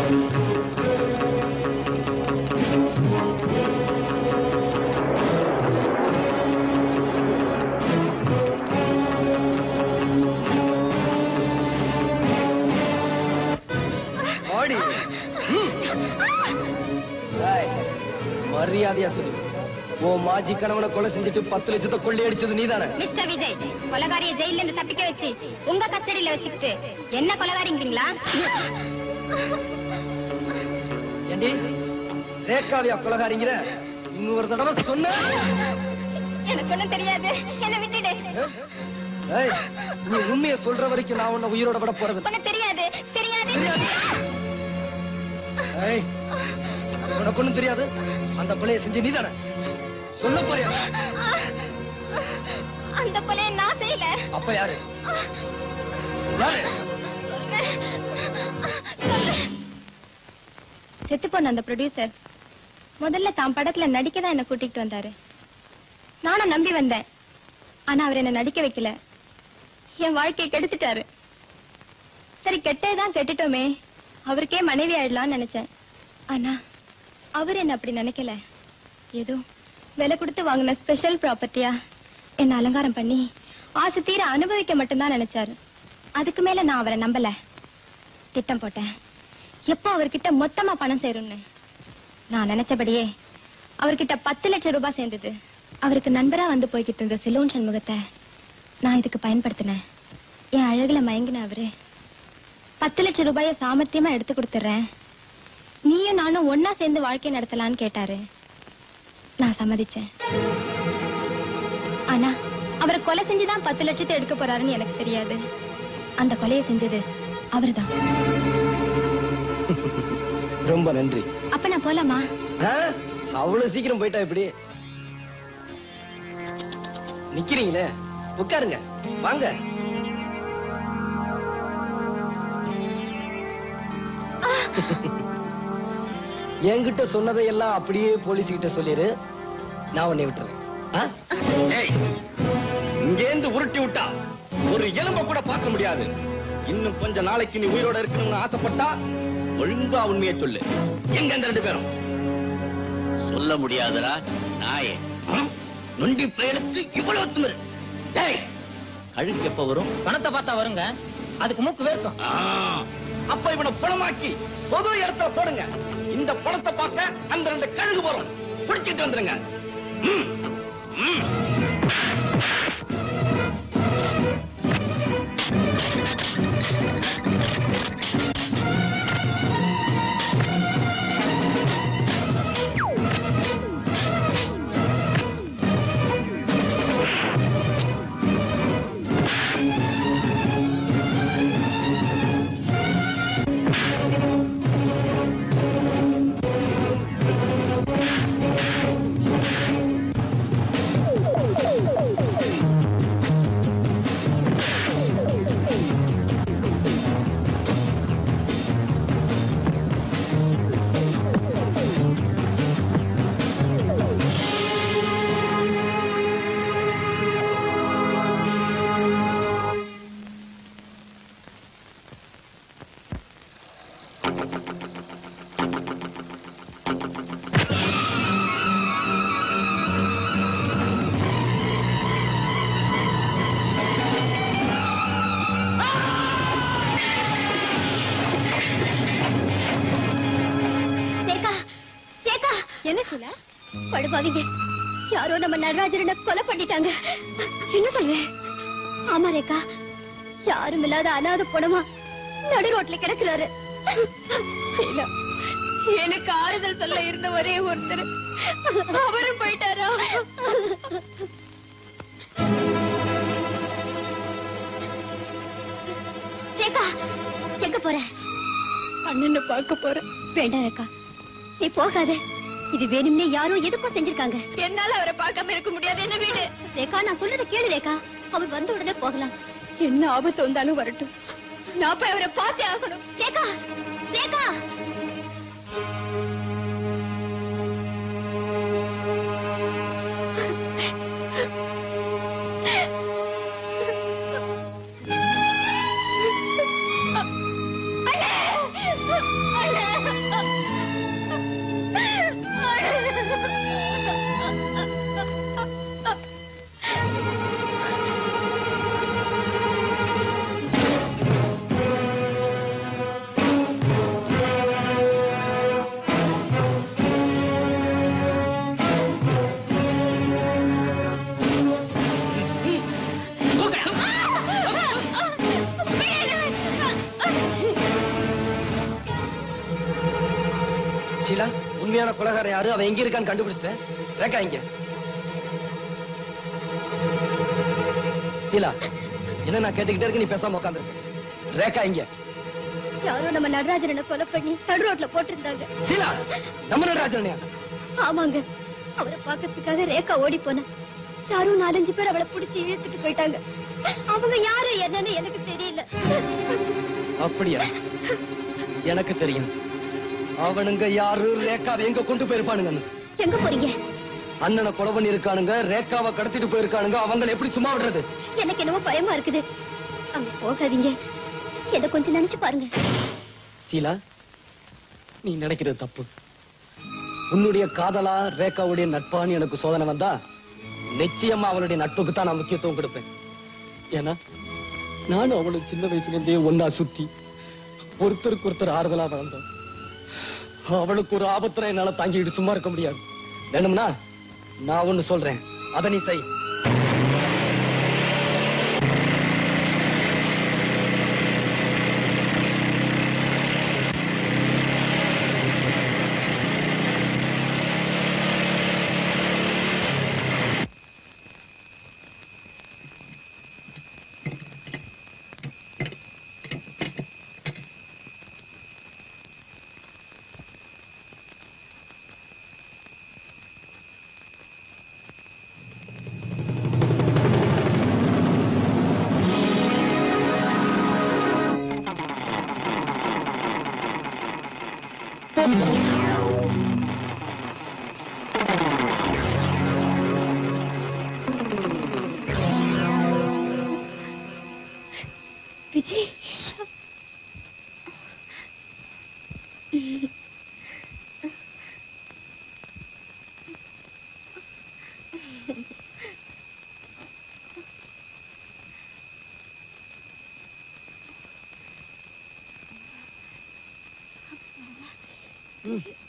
மரியாதையா சொல்லு, ஓ மாஜி கணவனை கொலை செஞ்சுட்டு 10 லட்சத்தை கொள்ளை அடிச்சது நீதானே? மிஸ்டர் விஜய், கொலைகாரிய ஜெயில இருந்து தப்பிக்க வச்சு உங்க கஸ்டடியில வச்சுக்கிட்டு என்ன கொலைகாரிங்களா? ஏண்டி ரேகாவியா கொலைகாரிங்கிற? இன்னொரு தடவை சொன்ன எனக்கு ஒண்ணும் தெரியாது, என்ன விட்டுடு. நீ உண்மையை சொல்ற வரைக்கும் நான் உன்னை உயிரோட விட போறது. ஒண்ணும் தெரியாது தெரியாது. உனக்கு ஒண்ணும் தெரியாது. அந்த கொலையை செஞ்சு நீதானே? சொல்ல போறியா? அந்த கொலையை நான் செய்யல. அப்ப யாரு? செத்து போன அந்த ப்ரொடியூசர் முதல்ல தான் படத்துல நடிக்க தான் என்ன கூட்டிட்டு வந்தாரு. நானும் நம்பி வந்தேன். ஆனா அவர் என்ன நடிக்க வைக்கல, என் வாழ்க்கையை கெடுத்துட்டாரு. சரி, கெட்டதான் கெட்டுட்டோமே, அவருக்கே மனைவி ஆயிடலாம்னு நினைச்சேன். ஆனா அவர் என்ன அப்படி நினைக்கல. ஏதோ விலை கொடுத்து வாங்கின ஸ்பெஷல் ப்ராப்பர்ட்டியா என்ன அலங்காரம் பண்ணி ஆசை தீர அனுபவிக்க மட்டும்தான் நினைச்சாரு. அதுக்கு மேல நான் அவரை நம்பல. திட்டம் போட்டேன், எப்போ அவர்கிட்ட மொத்தமா பணம் சேரும்னு. நான் நினைச்சபடியே அவர்கிட்ட 10 லட்சம் ரூபாய் சேர்ந்தது. அவருக்கு நண்பரா வந்து போய்கிட்டு இருந்த சிலோன் சண்முகத்தை நான் இதுக்கு பயன்படுத்தினேன். என் அழகுல மயங்கின அவரு 10 லட்சம் ரூபாய சாமர்த்தியமா எடுத்து கொடுத்துறேன், நீயும் நானும் ஒன்னா சேர்ந்து வாழ்க்கை நடத்தலான்னு கேட்டாரு. நான் சம்மதிச்சேன். ஆனா அவரை கொலை செஞ்சுதான் 10 லட்சத்தை எடுக்க போறாருன்னு எனக்கு தெரியாது. அந்த கொலையை செஞ்சது அவர்தான். ரொம்ப நன்றி. அப்ப நான் போலாமா? அவ்வளவு சீக்கிரம் போயிட்டா எப்படி? நிக்கிறீங்களே, உட்காருங்க, வாங்க. என்கிட்ட சொன்னதையெல்லாம் அப்படியே போலீஸ் கிட்ட சொல்லிரு, நான் உன்னை விட்டுறேன். இங்கேந்து உருட்டி விட்டா ஒரு எலும்ப கூட பார்க்க முடியாது. இன்னும் கொஞ்ச நாளைக்கு நீ உயிரோட இருக்கணும்னு ஆசைப்பட்டா ஒழுங்கா உண்மையை சொல்லு. எங்க அந்த 2 பேரும்? சொல்ல முடியாதரா நாயே. நொண்டி பயலுக்கு இவ்வளவு திமிரு. கழுக்கு எப்ப வரும்? பணத்தை பார்த்தா வருங்க, அதுக்கு மூக்கு வேர்க்கும். அப்ப இவனை பணமாக்கி பொது இடத்துல போடுங்க. இந்த பணத்தை பார்க்க அந்த 2 கழுகு வரும். பிடிச்சிட்டு வந்துருங்க. என்ன சொல்ல? படுபாவிங்க, யாரோ நம்ம நடராஜனை கொலை பண்ணிட்டாங்க. என்ன சொல்ற? ஆமா ரேகா, யாரும் இல்லாத அனாதை பணமா நடு ரோட்ல கிடக்குறாரு. எனக்கு ஆறுதல் சொல்ல இருந்த ஒரே ஒருத்தர் அவரும் போயிட்டாரா? ரேகா, எங்க போற? அண்ணனை பார்க்க போறேன். வேண்டாம் ரேகா, நீ போகாத. இது வேணும்னே யாரோ எதுக்கும் செஞ்சிருக்காங்க. என்னால அவரை பார்க்காம இருக்க முடியாது. என்ன வீடு ரேகா, நான் சொல்றத கேளு ரேகா. அவர் வந்த உடனே போகலாம். என்ன ஆபத்து வந்தாலும் வரட்டும், நான் போய் அவரை பார்த்தே ஆகணும். ரேகா, ரேகா. அண்ணே, அண்ணே. உண்மையான கொலைகார யாரு, அவன் எங்க இருக்கான்னு கண்டுபிடிச்சிட்டேன். ரேகா இங்க. சீலா, என்ன நான் கேட்டுக்கிட்டே இருக்கு, நீ பேசாம உட்காந்துருக்க. ரேகா இங்க. யாரோ நம்ம நடராஜனை கொலை பண்ணி நடு ரோட்ல போட்டிருந்தாங்க. சீலா, நம்ம நடராஜனையா? ஆமாங்க. அவரை பார்க்கறதுக்காக ரேகா ஓடி போனா யாரும் 4-5 பேர் அவளை புடிச்சு இழுத்துட்டு போயிட்டாங்க. அவங்க யாரு என்னன்னு எனக்கு தெரியல. அப்படியா? எனக்கு தெரியும். அவனுங்க யாரு, ரேகாவை எங்க கொண்டு போயிருப்பானுங்க. எங்க போறீங்க? அண்ணனை கொலை பண்ணி இருக்கானுங்க, ரேகாவை கடத்திட்டு போயிருக்கானுங்க. அவங்களை எப்படி சும்மா விடுறது? எனக்கு என்னவோ பயமா இருக்குது. அங்க போகாதீங்க. என்ன கொஞ்சம் நினைச்சு பாருங்க. சீலா, நீ நினைக்கிறது தப்பு. உன்னுடைய காதலா ரேகாவுடைய நட்பான்னு எனக்கு சோதனை வந்தா நிச்சயமா அவளுடைய நட்புக்கு தான் நான் முக்கியத்துவம் கொடுப்பேன். ஏன்னா நானும் அவளும் சின்ன வயசுல இருந்தே ஒன்னா சுத்தி ஒருத்தருக்கு ஒருத்தர் ஆறுதலா வளர்ந்தோம். அவளுக்கு ஒரு ஆபத்துல என்னால தாங்கிட்டு சும்மா இருக்க முடியாது. வேணும்னா நான் ஒண்ணு சொல்றேன், அதை நீ செய். விஜய், ம்